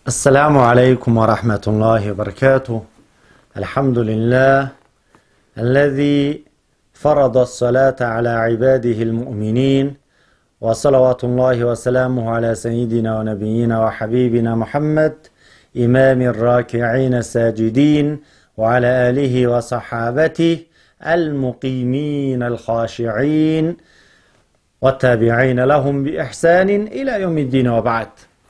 السلام عليكم ورحمة الله وبركاته. الحمد لله الذي فرض الصلاة على عباده المؤمنين، وصلوات الله وسلامه على سيدنا ونبينا وحبيبنا محمد إمام الراكعين الساجدين، وعلى آله وصحابته المقيمين الخاشعين والتابعين لهم بإحسان إلى يوم الدين وبعد。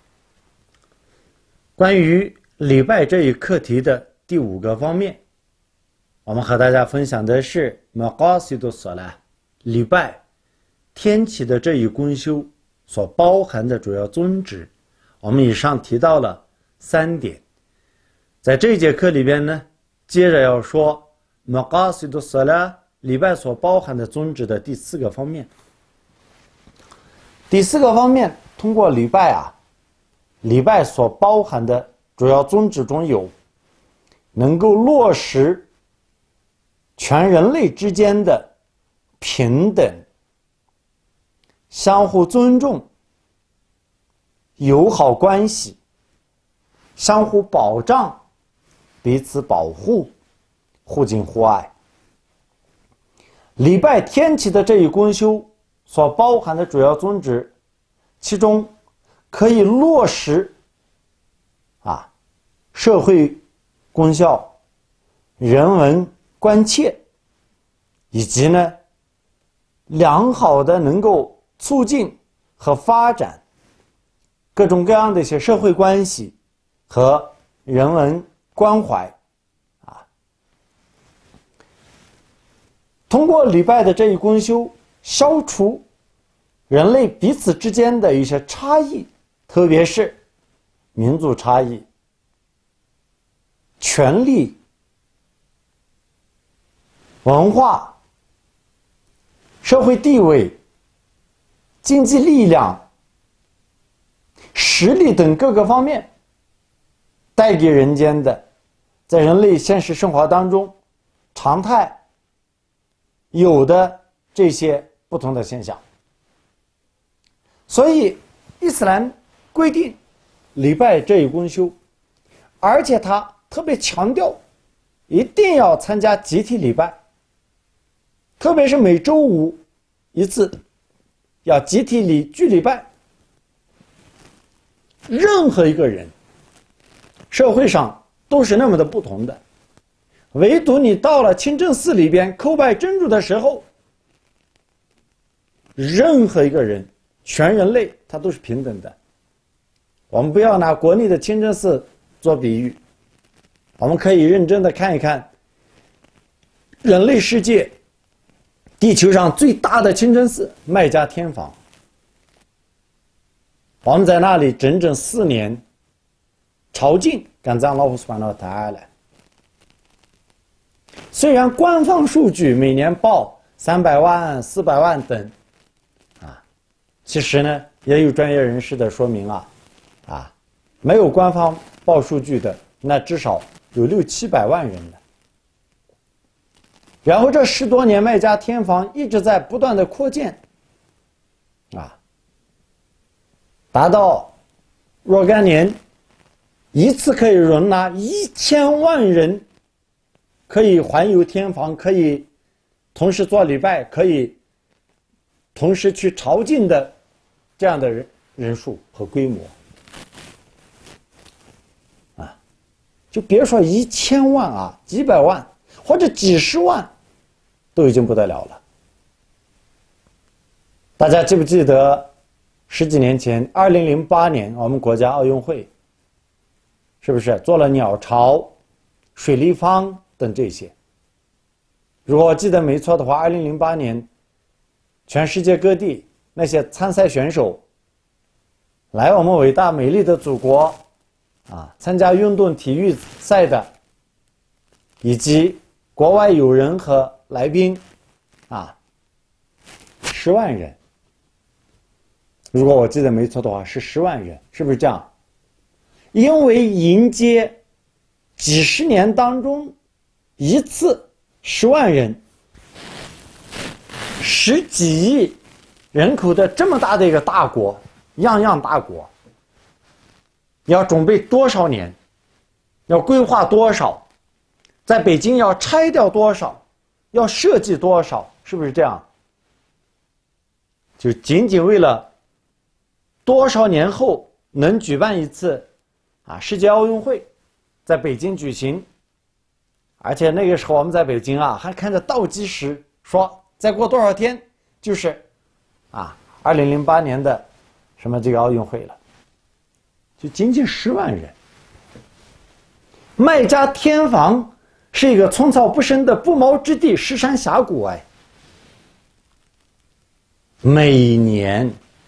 关于礼拜这一课题的第5个方面，我们和大家分享的是 maqasidu salah， 礼拜天启的这一公休所包含的主要宗旨。我们以上提到了3点，在这一节课里边呢，接着要说 maqasidu salah， 礼拜所包含的宗旨的第4个方面。第4个方面，通过礼拜所包含的主要宗旨中有能够落实全人类之间的平等、相互尊重、友好关系、相互保障、彼此保护、互敬互爱。礼拜天启的这一公休所包含的主要宗旨，其中可以落实社会功效、人文关切，以及呢良好的能够促进和发展各种各样的一些社会关系和人文关怀通过礼拜的这一公休，消除人类彼此之间的一些差异，特别是民族差异、权力、文化、社会地位、经济力量、实力等各个方面带给人间的，在人类现实生活当中常态有的这些不同的现象。所以伊斯兰规定礼拜这一公休，而且他特别强调一定要参加集体礼拜，特别是每周5一次要集体聚礼拜。任何一个人社会上都是那么的不同的，唯独你到了清真寺里边叩拜真主的时候，任何一个人全人类他都是平等的。我们不要拿国内的清真寺做比喻，我们可以认真的看一看人类世界地球上最大的清真寺麦加天房。我们在那里整整4年朝觐感赞Allah subhanahu wa ta'ala。虽然官方数据每年报300万、400万等其实呢也有专业人士的说明没有官方报数据的，那至少有600-700万人的。然后这10多年麦加天房一直在不断的扩建达到若干年一次可以容纳1000万人，可以环游天房，可以同时做礼拜，可以同时去朝觐的这样的人数和规模就别说1000万几百万或者几十万都已经不得了了。大家记不记得10几年前2008年我们国家奥运会是不是做了鸟巢、水立方等这些？如果我记得没错的话，2008年全世界各地那些参赛选手来我们伟大美丽的祖国参加运动体育赛的，以及国外友人和来宾10万人。如果我记得没错的话是10万人，是不是这样？因为迎接几十年当中一次10万人10几亿人口的这么大的一个大国，样样大国， 你要准备多少年，要规划多少，在北京要拆掉多少，要设计多少，是不是这样？就仅仅为了多少年后能举办一次世界奥运会，在北京举行。而且那个时候我们在北京还看着倒计时，说再过多少天就是2008年的什么这个奥运会了，就仅仅10万人。麦加天房是一个寸草不生的不毛之地，石山峡谷每年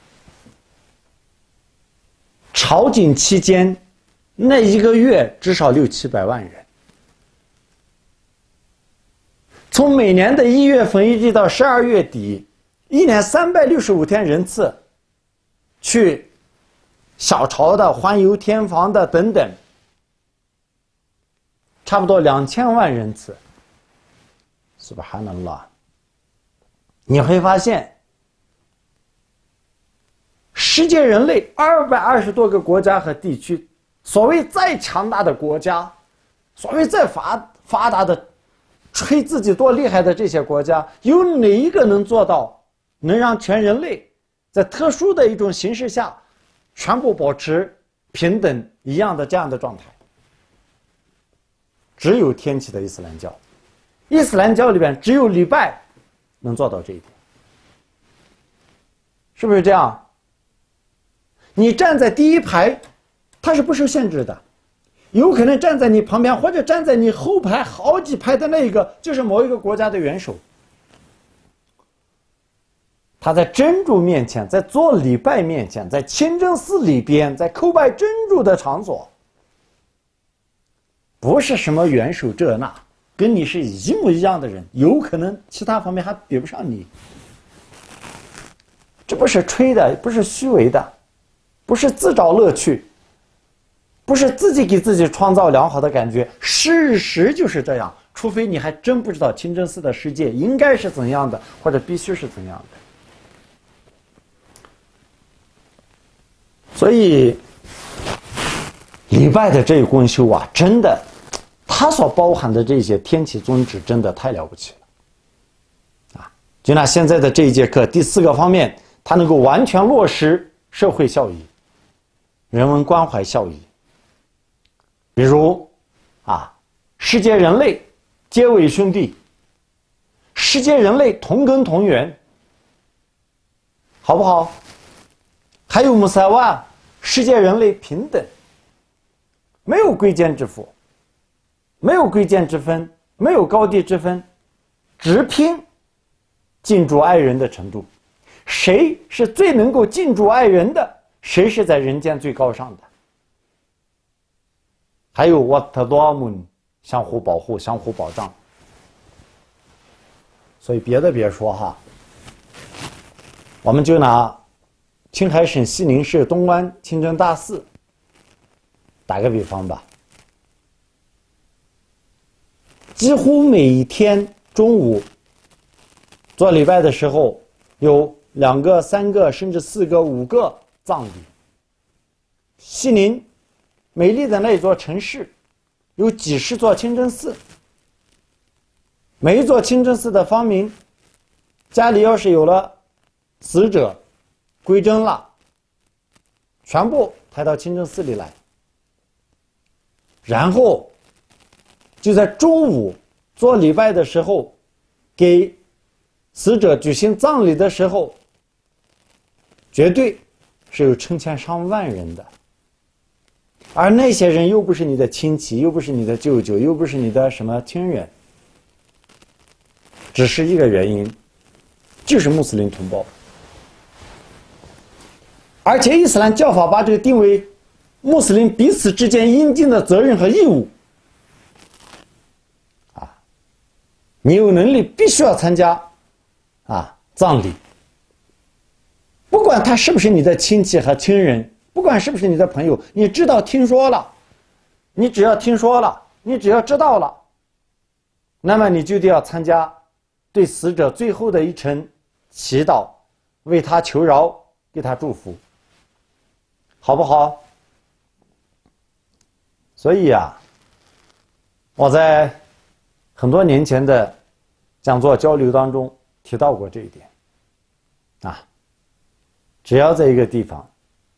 朝觐期间那一个月至少600-700万人，从每年的1月份一直到12月底，一年365天人次去小朝的、环游天房的等等，差不多2000万人次。Subhanallah， 你会发现世界人类220多个国家和地区，所谓再强大的国家，所谓再发达的吹自己多厉害的这些国家，有哪一个能做到能让全人类在特殊的一种形势下全部保持平等一样的这样的状态？只有天启的伊斯兰教，伊斯兰教里边只有礼拜能做到这一点，是不是这样？你站在第一排，它是不受限制的，有可能站在你旁边或者站在你后排好几排的那一个就是某一个国家的元首，他在真主面前，在做礼拜面前，在清真寺里边，在叩拜真主的场所，不是什么元首这那，跟你是一模一样的人，有可能其他方面还比不上你。这不是吹的，不是虚伪的，不是自找乐趣，不是自己给自己创造良好的感觉，事实就是这样。除非你还真不知道清真寺的世界应该是怎样的，或者必须是怎样的。所以礼拜的这一功修真的，它所包含的这些天启宗旨真的太了不起了就拿现在的这一节课第4个方面，它能够完全落实社会效益、人文关怀效益。比如世界人类皆为兄弟，世界人类同根同源，好不好？还有穆萨瓦，世界人类平等，没有贵贱之分，没有贵贱之分，没有高低之分，只拼敬主爱人的程度。谁是最能够敬主爱人的，谁是在人间最高尚的。还有瓦特多姆，相互保护，相互保障。所以别的别说我们就拿青海省西宁市东湾清真大寺打个比方吧，几乎每一天中午做礼拜的时候，有2个、3个，甚至4个、5个葬礼。西宁美丽的那一座城市有几十座清真寺，每一座清真寺的方民家里要是有了死者归真了，全部抬到清真寺里来，然后就在中午做礼拜的时候，给死者举行葬礼的时候，绝对是有成千上万人的。而那些人又不是你的亲戚，又不是你的舅舅，又不是你的什么亲人，只是一个原因，就是穆斯林同胞。而且伊斯兰教法把这个定为穆斯林彼此之间应尽的责任和义务你有能力必须要参加葬礼，不管他是不是你的亲戚和亲人，不管是不是你的朋友，你知道听说了，你只要听说了，你只要知道了，那么你就得要参加对死者最后的一程祈祷，为他求饶，给他祝福，好不好？ 所以啊，我在很多年前的讲座交流当中提到过这一点啊，只要在一个地方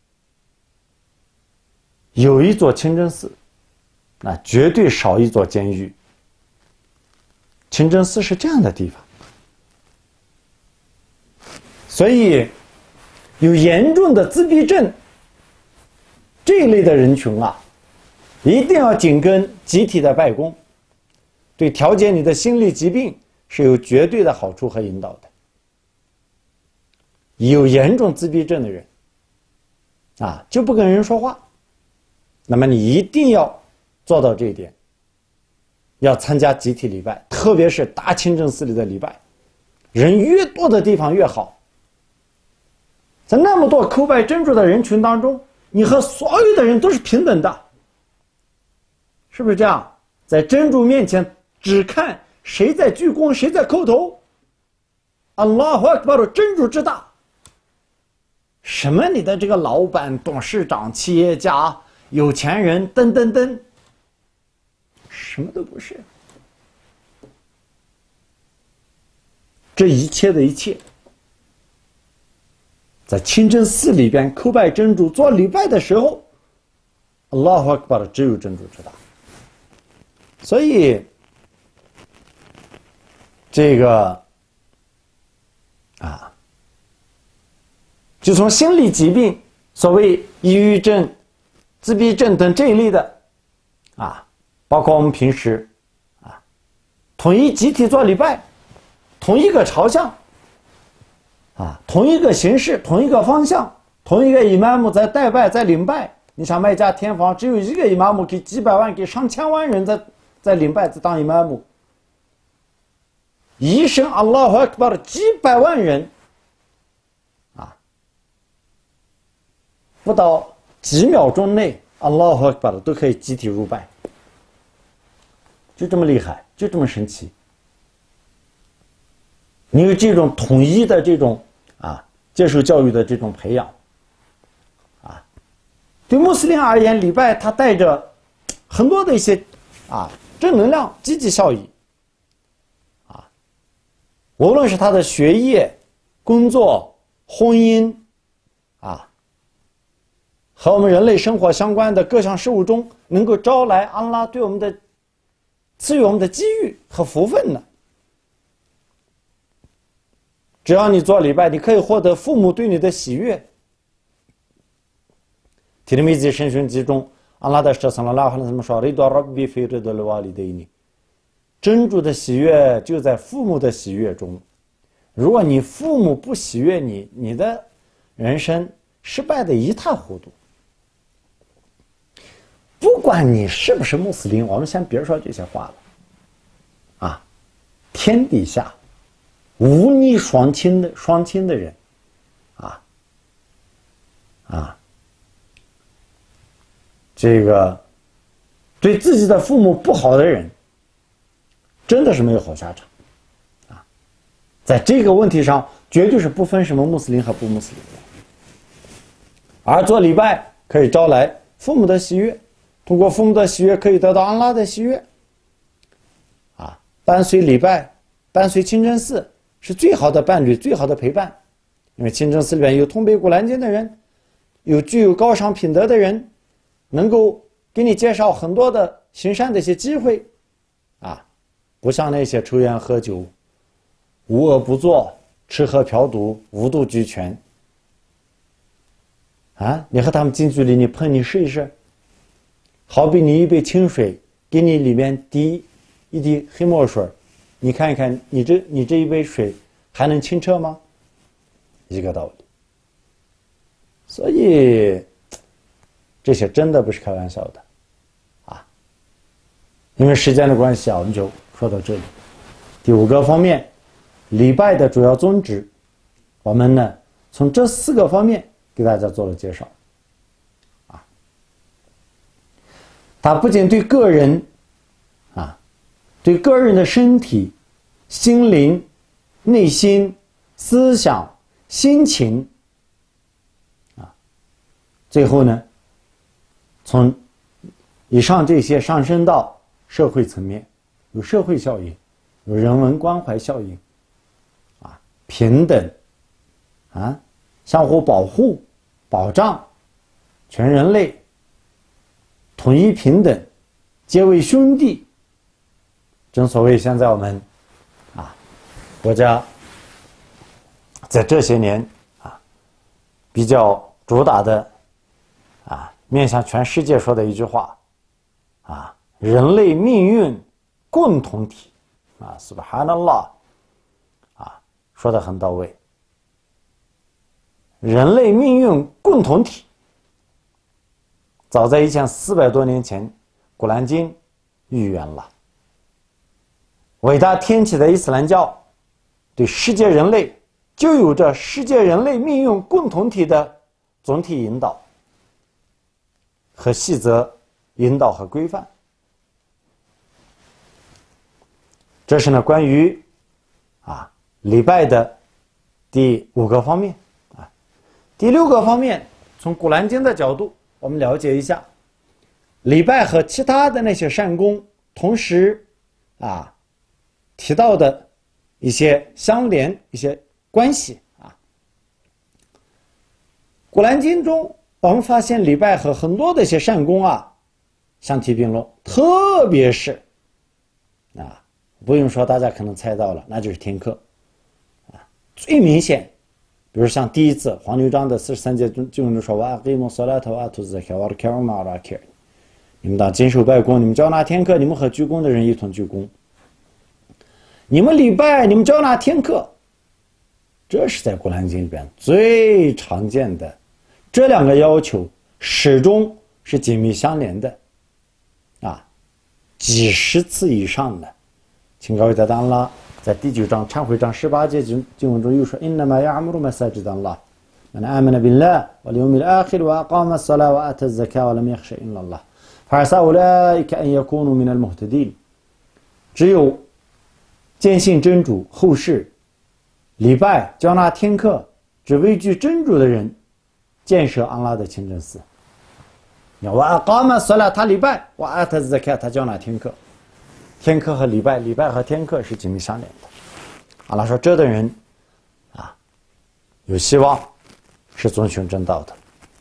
有一座清真寺，那绝对少一座监狱。清真寺是这样的地方，所以有严重的自闭症这一类的人群啊，一定要紧跟集体的拜功，对调节你的心理疾病是有绝对的好处和引导的。有严重自闭症的人啊，就不跟人说话，那么你一定要做到这一点，要参加集体礼拜，特别是大清真寺里的礼拜，人越多的地方越好。在那么多叩拜真主的人群当中，你和所有的人都是平等的，是不是这样？在真主面前只看谁在鞠躬，谁在叩头。Allahu Akbar， 真主之大。什么你的这个老板、董事长、企业家、有钱人等等等，什么都不是。这一切的一切，在清真寺里边叩拜真主、做礼拜的时候 ，Allahu Akbar， 只有真主之大。所以，这个啊，就从心理疾病，所谓抑郁症、自闭症等这一类的啊，包括我们平时啊，统一集体做礼拜，同一个朝向啊，同一个形式，同一个方向，同一个伊玛目在代拜，在领拜。你想麦加天房只有一个伊玛目，给几百万、给上千万人在领拜，在当伊玛目。一声阿拉哈克巴的几百万人啊，不到几秒钟内，阿拉哈克巴的都可以集体入拜，就这么厉害，就这么神奇。你有这种统一的这种啊，接受教育的这种培养啊，对穆斯林而言，礼拜它带着很多的一些啊正能量、积极效益啊，无论是他的学业、工作、婚姻啊，和我们人类生活相关的各项事物中，能够招来安拉对我们的赐予我们的机遇和福分呢。只要你做礼拜，你可以获得父母对你的喜悦。提里米兹圣训集中，安拉的使者sallallahu alaihi wasallam说：“瑞多拉比菲瑞多勒瓦里德尼，真主的喜悦就在父母的喜悦中。如果你父母不喜悦你，你的人生失败的一塌糊涂。不管你是不是穆斯林，我们先别说这些话了。啊，天底下无逆双亲的人，这个对自己的父母不好的人，真的是没有好下场啊！在这个问题上，绝对是不分什么穆斯林和不穆斯林的。而做礼拜可以招来父母的喜悦，通过父母的喜悦可以得到安拉的喜悦。啊，伴随礼拜，伴随清真寺是最好的伴侣，最好的陪伴。因为清真寺里面有通背古兰经的人，有具有高尚品德的人，能够给你介绍很多的行善的一些机会，啊，不像那些抽烟喝酒、无恶不作、吃喝嫖赌、五毒俱全。啊，你和他们近距离，你碰你试一试。好比你一杯清水，给你里面滴一滴黑墨水，你看一看，你这一杯水还能清澈吗？一个道理。所以这些真的不是开玩笑的啊！因为时间的关系啊，我们就说到这里。第五个方面，礼拜的主要宗旨，我们呢从这4个方面给大家做了介绍。啊，它不仅对个人啊，对个人的身体、心灵、内心、思想、心情啊，最后呢，从以上这些上升到社会层面，有社会效应，有人文关怀效应，啊，平等，啊，相互保护、保障，全人类统一平等，皆为兄弟。正所谓现在我们国家在这些年比较主打的面向全世界说的一句话人类命运共同体Subhanallah 说得很到位。人类命运共同体，早在1400多年前，古兰经预言了。伟大天启的伊斯兰教对世界人类就有着世界人类命运共同体的总体引导和细则引导和规范。这是呢关于礼拜的第5个方面第6个方面，从古兰经的角度我们了解一下礼拜和其他的那些善功同时提到的一些相连一些关系古兰经中我们发现礼拜和很多的一些善功相提并论，特别是不用说大家可能猜到了，那就是天课最明显。比如像第一次黄牛章的43节经文中说你们当谨守拜功，你们交纳天课，你们和鞠躬的人一同鞠躬，你们礼拜，你们交纳天课，这是在古兰经里边最常见的。这2个要求始终是紧密相连的几十次以上的。请各位在当了在第9章忏悔章18节经文中又说 إنما يعمر مساجد الله من آمن بالله واليوم الآخر وأقام الصلاة وآتى الزكاة ولم يخش إلا الله فعسى أولئك أن يكونوا من المهتدين。 只有坚信真主后世礼拜交纳天课只畏惧真主的人建设安拉的清真寺。وأقام الصلاة 他礼拜 وآتى الزكاة 他交纳天课。天课和礼拜，礼拜和天课是紧密相连的。阿拉说这的人有希望是遵循正道的。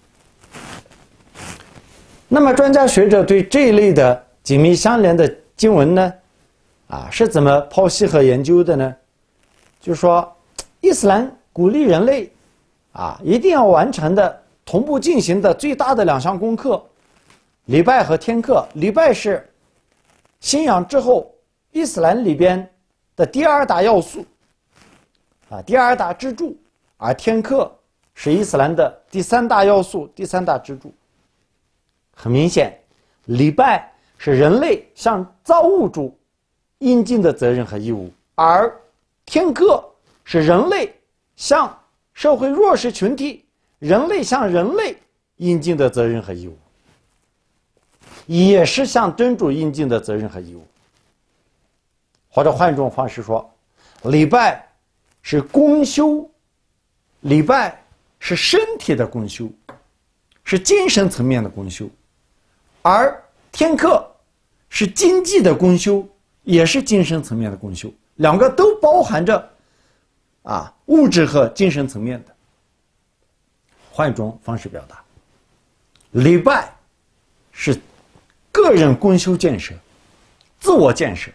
那么专家学者对这一类的紧密相连的经文呢是怎么剖析和研究的呢？就是说伊斯兰鼓励人类一定要完成的同步进行的最大的2项功课，礼拜和天课。礼拜是信仰之后伊斯兰里边的第2大要素第2大支柱，而天课是伊斯兰的第3大要素，第3大支柱。很明显，礼拜是人类向造物主应尽的责任和义务，而天课是人类向社会弱势群体，人类向人类应尽的责任和义务，也是向真主应尽的责任和义务。或者换一种方式说，礼拜是公修，礼拜是身体的公修，是精神层面的公修，而天课是经济的公修，也是精神层面的公修，2个都包含着物质和精神层面的。换一种方式表达，礼拜是个人公修建设，自我建设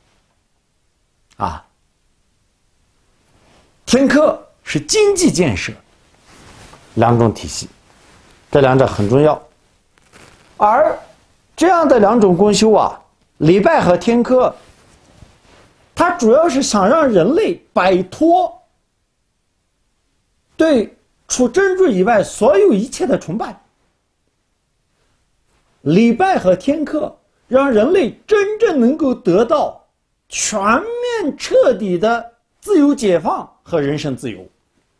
天课是经济建设，2种体系，这2者很重要。而这样的2种公修礼拜和天课，它主要是想让人类摆脱对除真主以外所有一切的崇拜。礼拜和天课让人类真正能够得到全面彻底的自由解放和人身自由。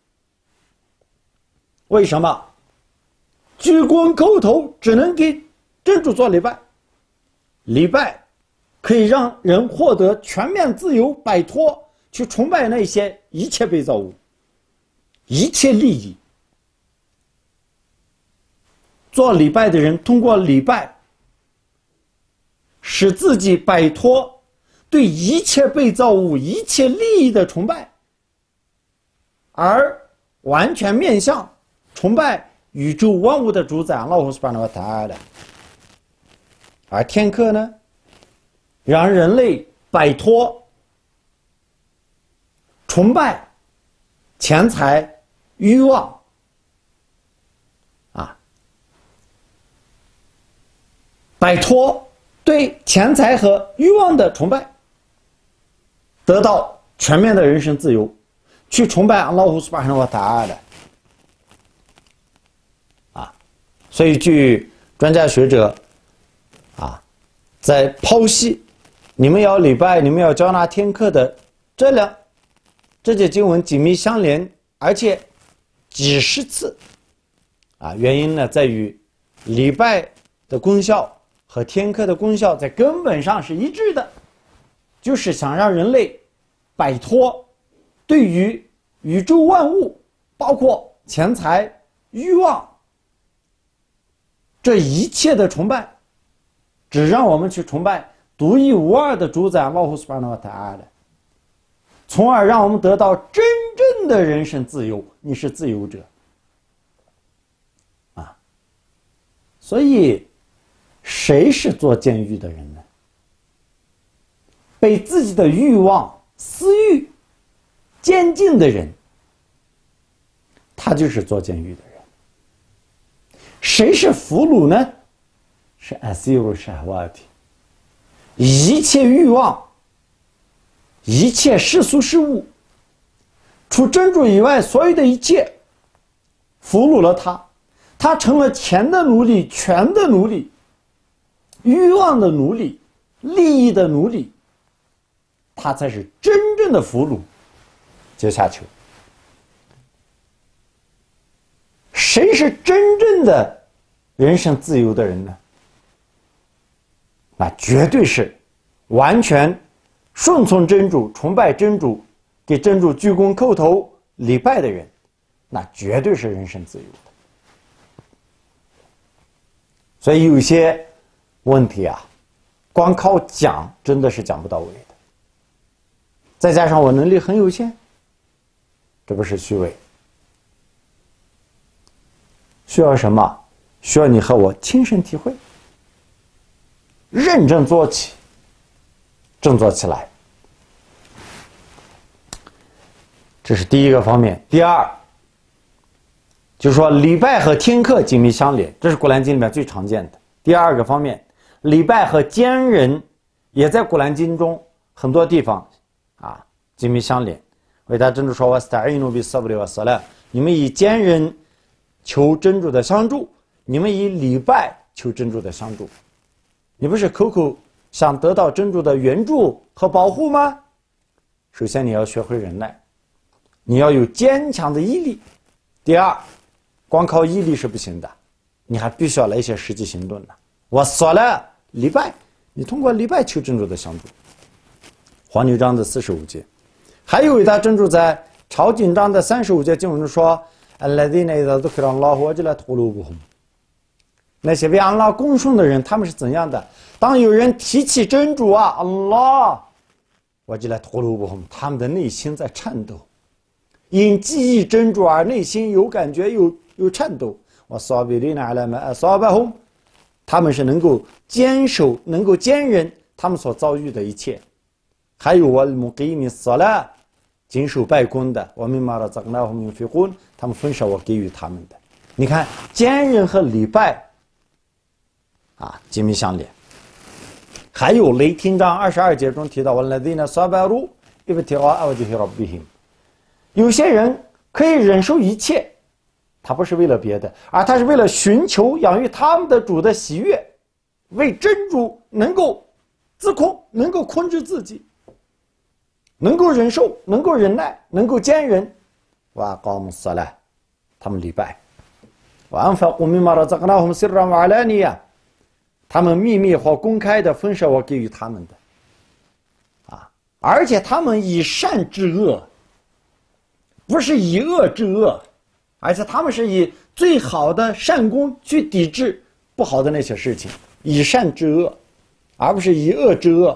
为什么？鞠躬叩头只能给真主做礼拜，礼拜可以让人获得全面自由，摆脱去崇拜那些一切被造物，一切利益。做礼拜的人通过礼拜使自己摆脱对一切被造物、一切利益的崇拜，而完全面向崇拜宇宙万物的主宰安拉苏巴纳瓦塔阿拉。而天课呢，让人类摆脱崇拜钱财欲望摆脱对钱财和欲望的崇拜，得到全面的人身自由，去崇拜安拉苏巴纳瓦塔阿拉。所以据专家学者在剖析你们要礼拜、你们要交纳天课的这节经文紧密相连，而且几十次原因呢在于礼拜的功效和天课的功效在根本上是一致的，就是想让人类摆脱对于宇宙万物包括钱财欲望这一切的崇拜，只让我们去崇拜独一无二的主宰安拉苏巴纳瓦塔阿拉，从而让我们得到真正的人身自由，你是自由者所以谁是做监狱的人呢？被自己的欲望私欲监禁的人，他就是做监狱的人。谁是俘虏呢？是asiru shahwati， 一切欲望一切世俗事物除真主以外所有的一切俘虏了他，他成了钱的奴隶、权的奴隶、欲望的奴隶、利益的奴隶，他才是真正的俘虏。接下去，谁是真正的人身自由的人呢？那绝对是完全顺从真主、崇拜真主、给真主鞠躬叩头礼拜的人，那绝对是人身自由的。所以有些问题光靠讲真的是讲不到位的，再加上我能力很有限，这不是虚伪。需要什么？需要你和我亲身体会，认真做起，振作起来。这是第一个方面。第二，就是说礼拜和天课紧密相连，这是古兰经里面最常见的。第二个方面，礼拜和奸人也在古兰经中很多地方紧密相连。伟大真主说：“wasta'inu bis-sabri was-salah， 你们以奸人求真主的相助，你们以礼拜求真主的相助。你不是口口想得到真主的援助和保护吗？首先你要学会忍耐，你要有坚强的毅力。第二，光靠毅力是不行的，你还必须要来一些实际行动的。我说了礼拜，你通过礼拜求真主的相助。黄牛章的45节，还有伟大真主在超紧张的35节经文中说：“那些为安拉供奉的人，他们是怎样的？当有人提起真主安拉，他们的内心在颤抖，因记忆真主而内心有感觉，有颤抖。他们是能够坚守、能够坚忍他们所遭遇的一切。还有谨守拜功的，他们分少我给予他们的。你看，坚忍和礼拜紧密相连。还有雷霆章22节中提到，有些人可以忍受一切，他不是为了别的，而他是为了寻求养育他们的主的喜悦，为真主能够自控，能够控制自己，能够忍受，能够忍耐，能够坚忍。他们礼拜。他们秘密或公开的分舍我给予他们的而且他们以善制恶，不是以恶制恶，而且他们是以最好的善功去抵制不好的那些事情，以善制恶。 而不是以恶制恶。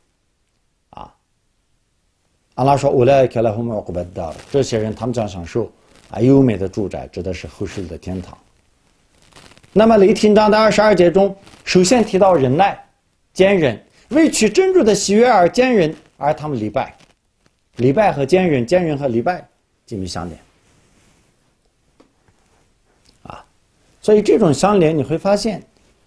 安拉说：“这些人他们将享受优美的住宅，指的是后世的天堂。”那么雷霆章的22节中，首先提到忍耐、坚忍，为取真主的喜悦而坚忍，而他们礼拜。礼拜和坚忍，坚忍和礼拜紧密相连。所以这种相连你会发现，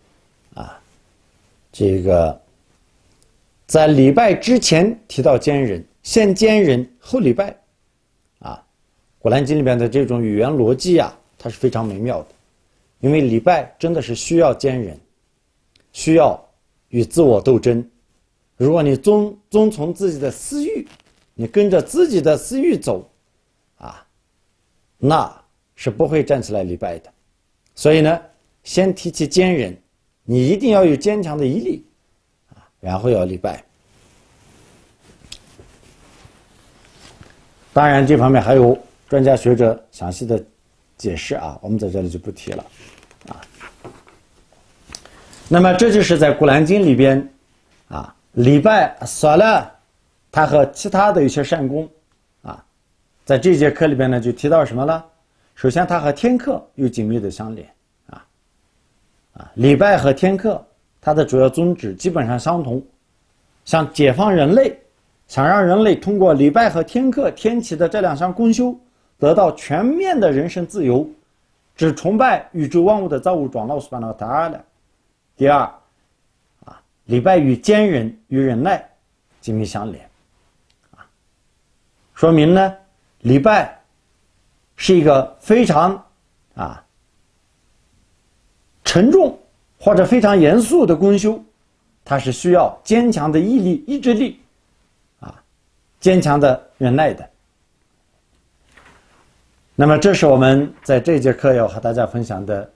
这个在礼拜之前提到坚忍。先坚忍后礼拜，古兰经里面的这种语言逻辑它是非常美妙的，因为礼拜真的是需要坚忍，需要与自我斗争。如果你遵从自己的私欲，你跟着自己的私欲走，那是不会站起来礼拜的。所以呢，先提起坚忍，你一定要有坚强的毅力，然后要礼拜。当然这方面还有专家学者详细的解释我们在这里就不提了那么这就是在古兰经里边礼拜撒拉它和其他的一些善功在这节课里边呢就提到什么了？首先它和天课有紧密的相连礼拜和天课它的主要宗旨基本上相同，想解放人类，想让人类通过礼拜和天课天启的这两项功修得到全面的人身自由，只崇拜宇宙万物的造物主Allah Subhanahu wa Ta'ala。第二礼拜与坚忍与忍耐紧密相连说明呢礼拜是一个非常沉重或者非常严肃的功修，它是需要坚强的毅力、意志力坚强的忍耐的。那么这是我们在这节课要和大家分享的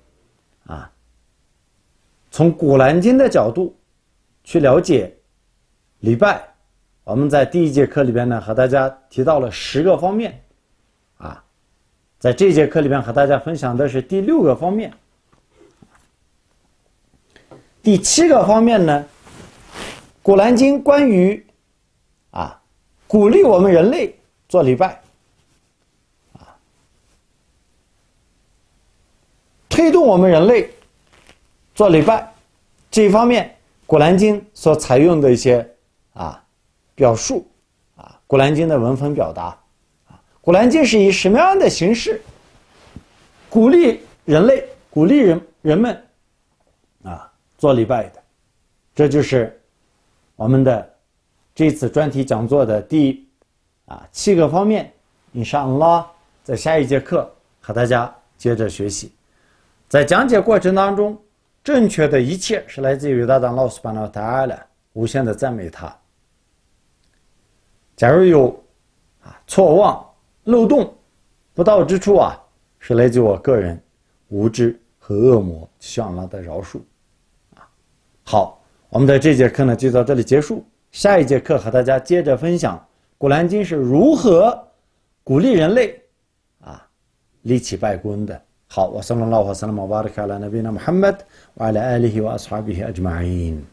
从古兰经的角度去了解礼拜。我们在第一节课里边呢和大家提到了10个方面在这节课里边和大家分享的是第6个方面。第7个方面呢，古兰经关于鼓励我们人类做礼拜推动我们人类做礼拜这一方面，古兰经所采用的一些表述古兰经的文风表达古兰经是以什么样的形式鼓励人类、鼓励人们做礼拜的？这就是我们的这次专题讲座的第7个方面。印沙安拉在下一节课和大家接着学习。在讲解过程当中，正确的一切是来自于伟大的Allah Subhanahu wa Ta'ala，无限的赞美他。假如有错忘、漏洞、不到之处是来自我个人无知和恶魔，希望Allah的饶恕。好，我们的这节课呢就到这里结束。下一节课和大家接着分享古兰经是如何鼓励人类立起拜功的。好，wa sallallahu wa sallam wa baraka ala nabiyina Muhammad wa ala alihi wa ashabihi ajma'in。